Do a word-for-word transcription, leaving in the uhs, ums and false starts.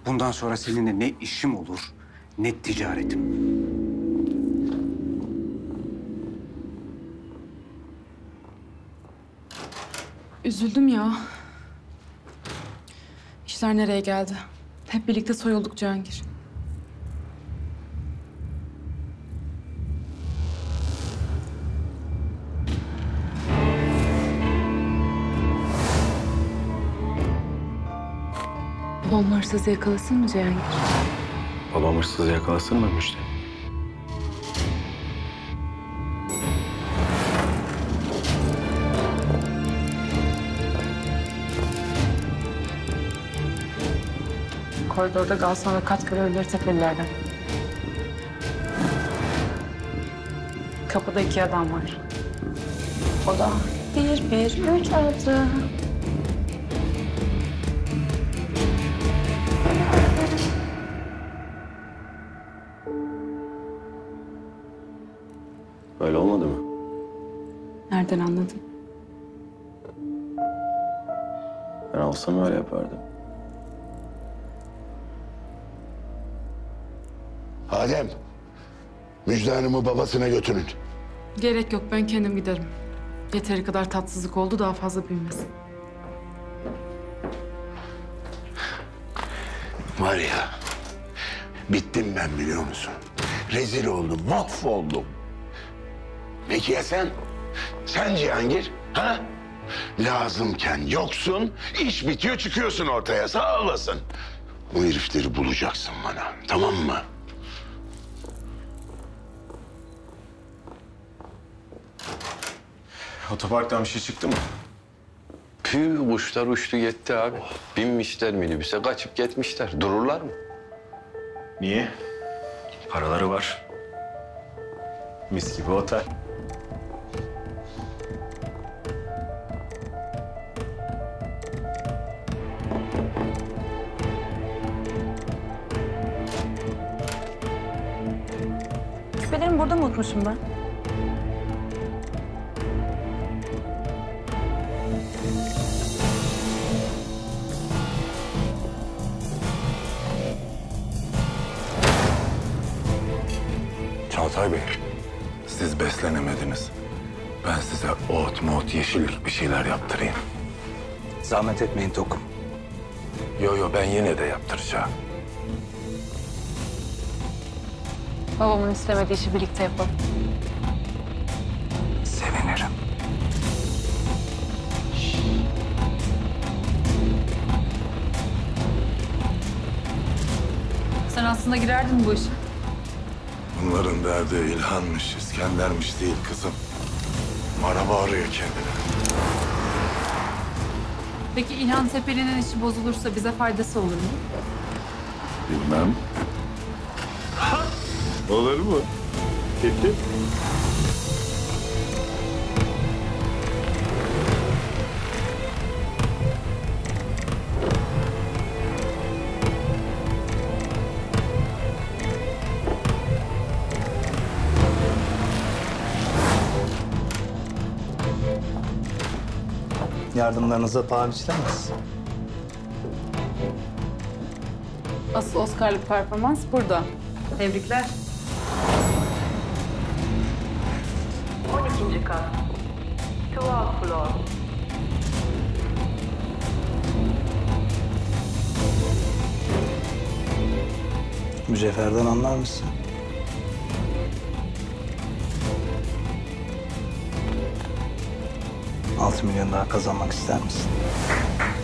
Bundan sonra seninle ne işim olur, ne ticaretim. Üzüldüm ya. İşler nereye geldi? Hep birlikte soyulduk Cihangir. Babam hırsızı yakalasın mı Cihangir? Babam hırsızı yakalasın mı Müjde? Koridorda Galsan ve kat görevlileri tepelilerden. Kapıda iki adam var. O da bir, bir, üç, altı. Öyle olmadı mı? Nereden anladın? Ben olsam öyle yapardım. Adem, Müjde Hanım'ı babasına götürün. Gerek yok, ben kendim giderim. Yeteri kadar tatsızlık oldu, daha fazla büyümesin. Var ya, bittim ben biliyor musun? Rezil oldum, mahvoldum. Peki ya sen? Sen Cihangir, ha? Lazımken yoksun, iş bitiyor çıkıyorsun ortaya, sağ olasın. Bu herifleri bulacaksın bana, tamam mı? Otoparktan bir şey çıktı mı? Püh, kuşlar uçtu gitti abi. Binmişler minibüse, kaçıp gitmişler. Dururlar mı? Niye? Paraları var. Mis gibi otel. Küpelerimi burada mı unutmuşum ben? Çağatay Bey, siz beslenemediniz. Ben size ot, mot, yeşillik bir şeyler yaptırayım. Zahmet etmeyin Tokum. Yo yo, ben yine de yaptıracağım. Babamın istemediği işi birlikte yapalım. Sevinirim. Sen aslında girerdin bu işe. Bunların derdi İlhan'mış, İskender'miş değil kızım. Araba arıyor kendine. Peki İlhan Tepeli'nin işi bozulursa bize faydası olur mu? Bilmem. Olur mu? Peki. Yardımlarınıza paha biçilemez. Asıl Oscar'lık performans burada. Tebrikler. on ikinci kat. Twelfth floor. Mücevherden anlar mısın? Altı milyon daha kazanmak ister misin?